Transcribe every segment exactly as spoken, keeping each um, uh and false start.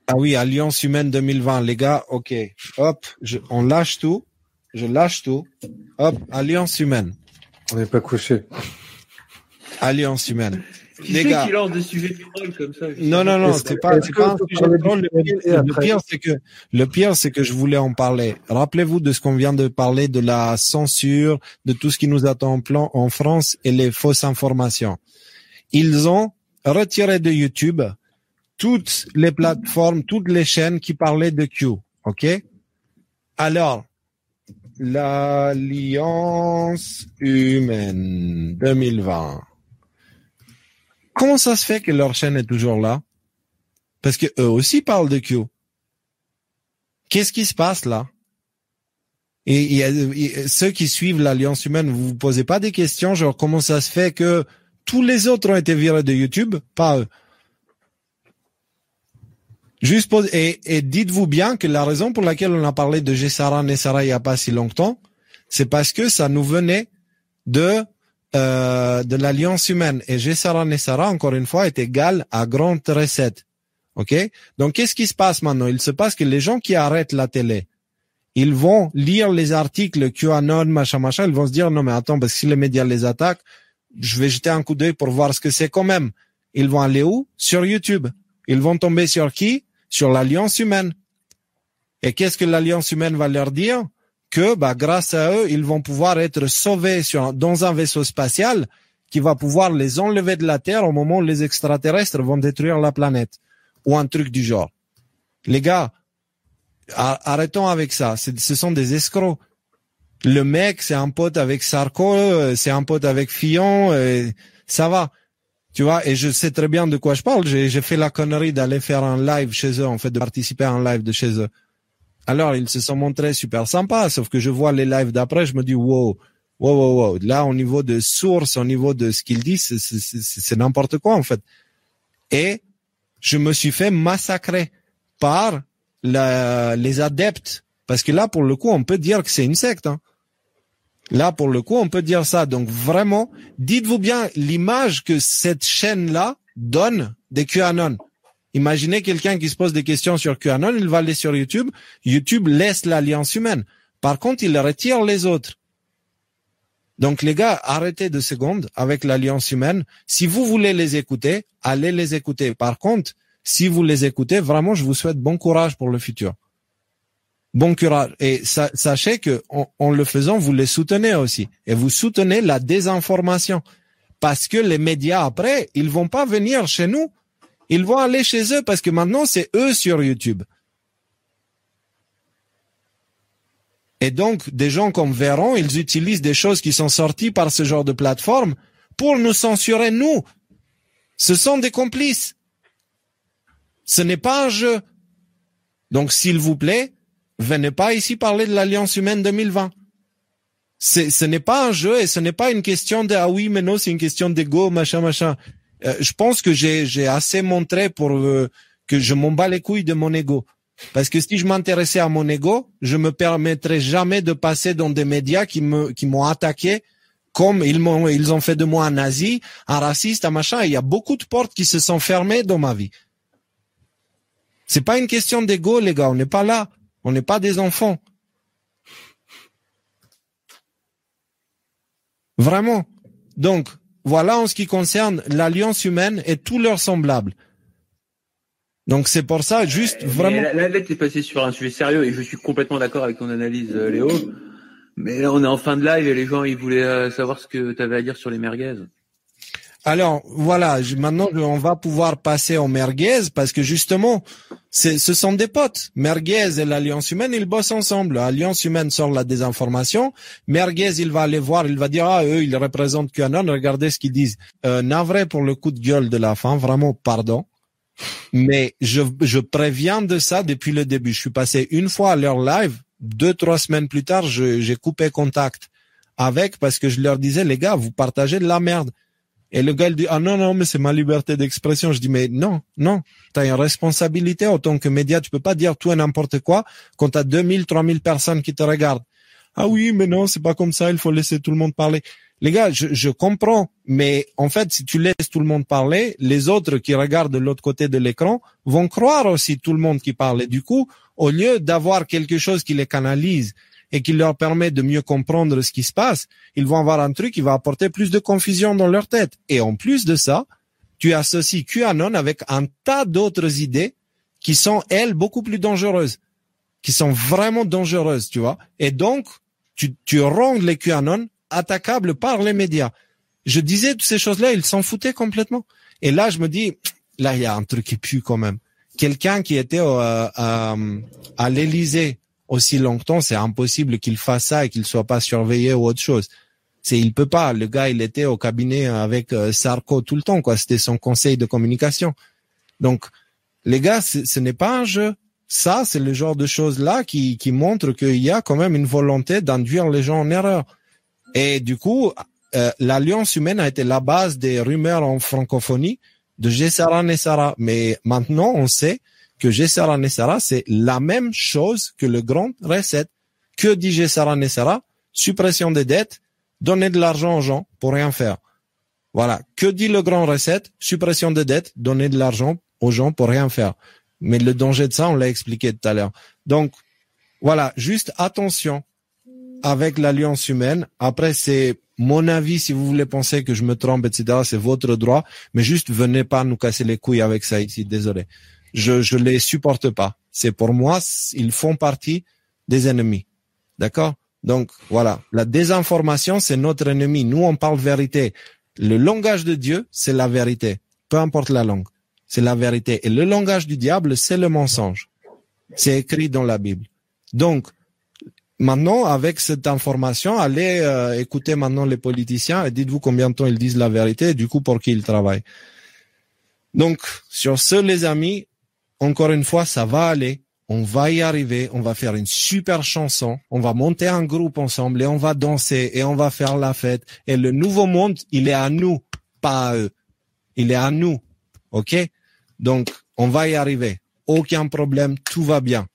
Ah oui, Alliance Humaine deux mille vingt, les gars, ok. Hop, je, on lâche tout. Je lâche tout. Hop, Alliance Humaine. On n'est pas couché. Alliance Humaine. Qui Les c'est gars. qui lance des sujets de troll comme ça? Non, non, non, c'est pas, c'est pas un sujet de troll. Le pire, le pire, c'est que, le pire, c'est que je voulais en parler. Rappelez-vous de ce qu'on vient de parler, de la censure, de tout ce qui nous attend en plan, en France et les fausses informations. Ils ont retiré de YouTube toutes les plateformes, toutes les chaînes qui parlaient de Q. OK? Alors, l'Alliance Humaine deux mille vingt. Comment ça se fait que leur chaîne est toujours là? Parce que eux aussi parlent de Q. Qu'est-ce qui se passe là? Et, il y a, et ceux qui suivent l'Alliance Humaine, vous vous posez pas des questions, genre comment ça se fait que tous les autres ont été virés de YouTube, pas eux? Juste pose, et, et dites-vous bien que la raison pour laquelle on a parlé de Gessara Nessara il y a pas si longtemps, c'est parce que ça nous venait de euh, de l'Alliance Humaine. Et Gessara Nessara, encore une fois, est égal à Grande Recette. Ok? Donc, qu'est-ce qui se passe maintenant? Il se passe que les gens qui arrêtent la télé, ils vont lire les articles QAnon, machin, machin, ils vont se dire, non mais attends, parce que si les médias les attaquent, je vais jeter un coup d'œil pour voir ce que c'est quand même. Ils vont aller où? Sur YouTube. Ils vont tomber sur qui? Sur l'Alliance Humaine. Et qu'est-ce que l'Alliance Humaine va leur dire? Que, bah, grâce à eux, ils vont pouvoir être sauvés sur, dans un vaisseau spatial qui va pouvoir les enlever de la Terre au moment où les extraterrestres vont détruire la planète. Ou un truc du genre. Les gars, arrêtons avec ça. C'est, ce sont des escrocs. Le mec, c'est un pote avec Sarko, c'est un pote avec Fillon, et ça va. Tu vois, et je sais très bien de quoi je parle. J'ai, j'ai fait la connerie d'aller faire un live chez eux, en fait, de participer à un live de chez eux. Alors, ils se sont montrés super sympas, sauf que je vois les lives d'après, je me dis, wow, wow, wow, wow. Là, au niveau de source, au niveau de ce qu'ils disent, c'est, c'est, c'est, c'est n'importe quoi, en fait. Et je me suis fait massacrer par la, les adeptes. Parce que là, pour le coup, on peut dire que c'est une secte, hein. Là, pour le coup, on peut dire ça. Donc, vraiment, dites-vous bien l'image que cette chaîne-là donne des QAnon. Imaginez quelqu'un qui se pose des questions sur QAnon, il va aller sur YouTube. YouTube laisse l'Alliance Humaine. Par contre, il retire les autres. Donc, les gars, arrêtez deux secondes avec l'Alliance Humaine. Si vous voulez les écouter, allez les écouter. Par contre, si vous les écoutez, vraiment, je vous souhaite bon courage pour le futur. Bon courage. Et sa, sachez que en, en le faisant, vous les soutenez aussi. Et vous soutenez la désinformation. Parce que les médias, après, ils vont pas venir chez nous. Ils vont aller chez eux parce que maintenant, c'est eux sur YouTube. Et donc, des gens comme Véron, ils utilisent des choses qui sont sorties par ce genre de plateforme pour nous censurer, nous. Ce sont des complices. Ce n'est pas un jeu. Donc, s'il vous plaît, venez pas ici parler de l'Alliance Humaine deux mille vingt. C'est, ce n'est pas un jeu et ce n'est pas une question de, ah oui, mais non, c'est une question d'ego, machin, machin. Euh, je pense que j'ai, j'ai assez montré pour euh, que je m'en bats les couilles de mon ego. Parce que si je m'intéressais à mon ego, je me permettrais jamais de passer dans des médias qui me, qui m'ont attaqué comme ils m'ont, ils ont fait de moi un nazi, un raciste, un machin. Il y a beaucoup de portes qui se sont fermées dans ma vie. C'est pas une question d'ego, les gars. On n'est pas là. On n'est pas des enfants. Vraiment. Donc, voilà en ce qui concerne l'Alliance Humaine et tous leurs semblables. Donc c'est pour ça, juste mais vraiment... Là, là, là t'es passé sur un sujet sérieux et je suis complètement d'accord avec ton analyse, euh, Léo. Mais là, on est en fin de live et les gens, ils voulaient euh, savoir ce que tu avais à dire sur les merguez. Alors, voilà, je, maintenant, on va pouvoir passer aux merguez parce que justement, c'est, ce sont des potes. Merguez et l'Alliance Humaine, ils bossent ensemble. L'Alliance Humaine sort la désinformation. Merguez, il va aller voir, il va dire, ah, eux, ils représentent QAnon, regardez ce qu'ils disent. Euh, navré pour le coup de gueule de la fin, vraiment, pardon. Mais je, je préviens de ça depuis le début. Je suis passé une fois à leur live, deux, trois semaines plus tard, je, j'ai coupé contact avec parce que je leur disais, les gars, vous partagez de la merde. Et le gars, il dit, ah non, non, mais c'est ma liberté d'expression. Je dis, mais non, non, t'as une responsabilité en tant que média. Tu peux pas dire tout et n'importe quoi quand t'as deux mille, trois mille personnes qui te regardent. Ah oui, mais non, c'est pas comme ça, il faut laisser tout le monde parler. Les gars, je, je comprends, mais en fait, si tu laisses tout le monde parler, les autres qui regardent de l'autre côté de l'écran vont croire aussi tout le monde qui parle. Et du coup, au lieu d'avoir quelque chose qui les canalise et qui leur permet de mieux comprendre ce qui se passe, ils vont avoir un truc qui va apporter plus de confusion dans leur tête. Et en plus de ça, tu associes QAnon avec un tas d'autres idées qui sont, elles, beaucoup plus dangereuses, qui sont vraiment dangereuses, tu vois. Et donc, tu, tu rends les QAnon attaquables par les médias. Je disais toutes ces choses-là, ils s'en foutaient complètement. Et là, je me dis, là, il y a un truc qui pue quand même. Quelqu'un qui était euh, à, à l'Élysée aussi longtemps, c'est impossible qu'il fasse ça et qu'il soit pas surveillé ou autre chose. C'est, il peut pas. Le gars, il était au cabinet avec euh, Sarko tout le temps, quoi. C'était son conseil de communication. Donc, les gars, ce n'est pas un jeu. Ça, c'est le genre de choses-là qui, qui montre qu'il y a quand même une volonté d'induire les gens en erreur. Et du coup, euh, l'Alliance humaine a été la base des rumeurs en francophonie de Gessara Nessara. Mais maintenant, on sait que Gessara Nessara, c'est la même chose que le Grand Reset. Que dit Gessara Nessara? Suppression des dettes, donner de l'argent aux gens pour rien faire. Voilà. Que dit le Grand Reset? Suppression des dettes, donner de l'argent aux gens pour rien faire. Mais le danger de ça, on l'a expliqué tout à l'heure. Donc, voilà, juste attention avec l'Alliance humaine. Après, c'est mon avis, si vous voulez penser que je me trompe, et cetera, c'est votre droit. Mais juste, venez pas nous casser les couilles avec ça ici, désolé. Je, je les supporte pas. C'est pour moi, ils font partie des ennemis. D'accord? Donc, voilà. La désinformation, c'est notre ennemi. Nous, on parle vérité. Le langage de Dieu, c'est la vérité. Peu importe la langue. C'est la vérité. Et le langage du diable, c'est le mensonge. C'est écrit dans la Bible. Donc, maintenant, avec cette information, allez euh, écouter maintenant les politiciens et dites-vous combien de temps ils disent la vérité et du coup pour qui ils travaillent. Donc, sur ce, les amis, encore une fois, ça va aller. On va y arriver. On va faire une super chanson. On va monter un groupe ensemble et on va danser et on va faire la fête. Et le nouveau monde, il est à nous, pas à eux. Il est à nous. OK? Donc, on va y arriver. Aucun problème. Tout va bien.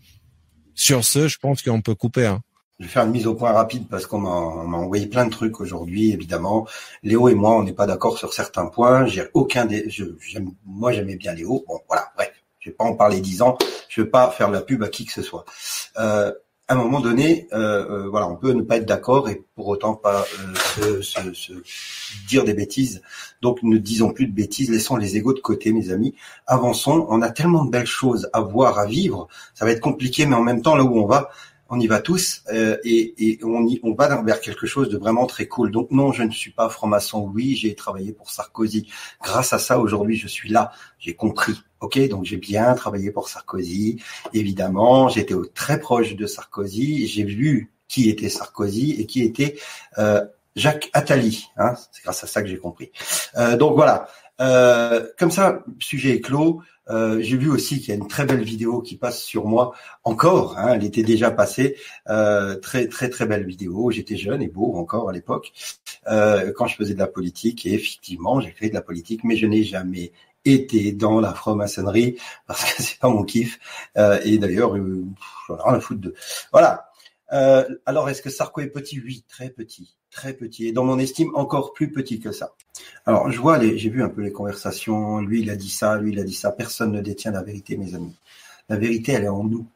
Sur ce, je pense qu'on peut couper. Hein. Je vais faire une mise au point rapide parce qu'on m'a, on m'a envoyé plein de trucs aujourd'hui, évidemment. Léo et moi, on n'est pas d'accord sur certains points. J'ai aucun des, je, j'aime, moi, j'aimais bien Léo. Bon, voilà, bref. Je vais pas en parler dix ans. Je vais pas faire la pub à qui que ce soit. Euh, à un moment donné, euh, euh, voilà, on peut ne pas être d'accord et pour autant pas euh, se, se, se dire des bêtises. Donc, ne disons plus de bêtises. Laissons les égos de côté, mes amis. Avançons. On a tellement de belles choses à voir, à vivre. Ça va être compliqué, mais en même temps, là où on va, on y va tous euh, et, et on, y, on va vers quelque chose de vraiment très cool. Donc non, je ne suis pas franc-maçon. Oui, j'ai travaillé pour Sarkozy. Grâce à ça, aujourd'hui, je suis là. J'ai compris. Ok, donc j'ai bien travaillé pour Sarkozy. Évidemment, j'étais très proche de Sarkozy. J'ai vu qui était Sarkozy et qui était euh, Jacques Attali. Hein, c'est grâce à ça que j'ai compris. Euh, donc voilà. Euh, comme ça, sujet est clos. Euh, j'ai vu aussi qu'il y a une très belle vidéo qui passe sur moi encore. Hein, elle était déjà passée. Euh, très très très belle vidéo. J'étais jeune et beau encore à l'époque euh, quand je faisais de la politique. Et effectivement, j'ai fait de la politique, mais je n'ai jamais été dans la franc-maçonnerie parce que c'est pas mon kiff. Euh, et d'ailleurs, euh, j'en ai rien à foutre de. Voilà. Euh, alors, est-ce que Sarko est petit? Oui, très petit, très petit. Et dans mon estime, encore plus petit que ça. Alors, je vois, les, j'ai vu un peu les conversations. Lui, il a dit ça, lui, il a dit ça. Personne ne détient la vérité, mes amis. La vérité, elle est en nous.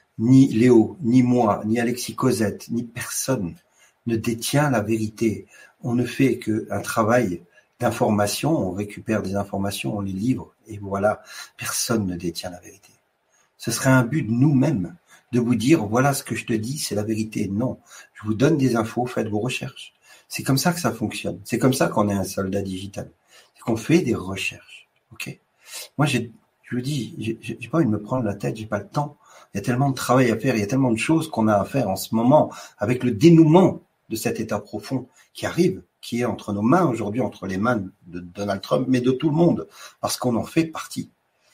Ni Léo, ni moi, ni Alexis Cosette, ni personne ne détient la vérité. On ne fait qu'un travail d'information. On récupère des informations, on les livre. Et voilà, personne ne détient la vérité. Ce serait un but de nous-mêmes de vous dire, voilà ce que je te dis, c'est la vérité. Non, je vous donne des infos, faites vos recherches. C'est comme ça que ça fonctionne. C'est comme ça qu'on est un soldat digital. C'est qu'on fait des recherches. Ok. Moi, j'ai, je vous dis, j'ai, j'ai pas envie de me prendre la tête, j'ai pas le temps. Il y a tellement de travail à faire, il y a tellement de choses qu'on a à faire en ce moment avec le dénouement de cet état profond qui arrive, qui est entre nos mains aujourd'hui, entre les mains de Donald Trump, mais de tout le monde, parce qu'on en fait partie.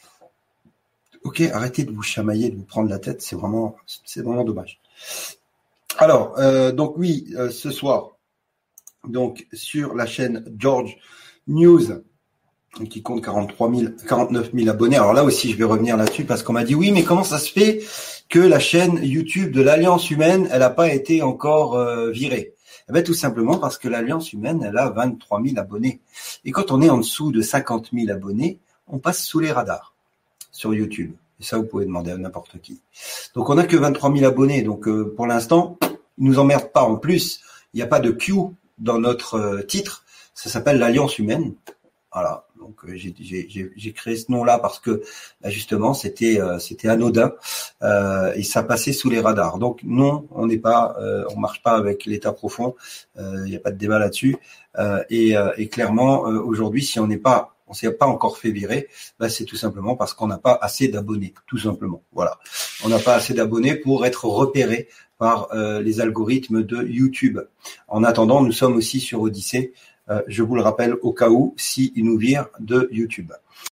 Ok, arrêtez de vous chamailler, de vous prendre la tête, c'est vraiment, c'est vraiment dommage. Alors, euh, donc oui, euh, ce soir, donc sur la chaîne George News, qui compte quarante-trois mille, quarante-neuf mille abonnés. Alors là aussi, je vais revenir là-dessus parce qu'on m'a dit oui, mais comment ça se fait que la chaîne YouTube de l'Alliance humaine, elle n'a pas été encore euh, virée? Eh ben, tout simplement parce que l'Alliance humaine, elle a vingt-trois mille abonnés. Et quand on est en dessous de cinquante mille abonnés, on passe sous les radars sur YouTube. Et ça, vous pouvez demander à n'importe qui. Donc, on n'a que vingt-trois mille abonnés. Donc, euh, pour l'instant, ils nous emmerdent pas. En plus, il n'y a pas de Q dans notre euh, titre. Ça s'appelle l'Alliance humaine. Voilà. Donc, euh, j'ai, j'ai, j'ai créé ce nom-là parce que, bah, justement, c'était, euh, c'était anodin euh, et ça passait sous les radars. Donc, non, on n'est pas, euh, on marche pas avec l'État profond. Il euh, n'y a pas de débat là-dessus. Euh, et, euh, et clairement, euh, aujourd'hui, si on n'est pas on s'est pas encore fait virer, bah c'est tout simplement parce qu'on n'a pas assez d'abonnés, tout simplement. Voilà, on n'a pas assez d'abonnés pour être repéré par euh, les algorithmes de YouTube. En attendant, nous sommes aussi sur Odyssée. Euh, je vous le rappelle au cas où, si ils nous virent de YouTube.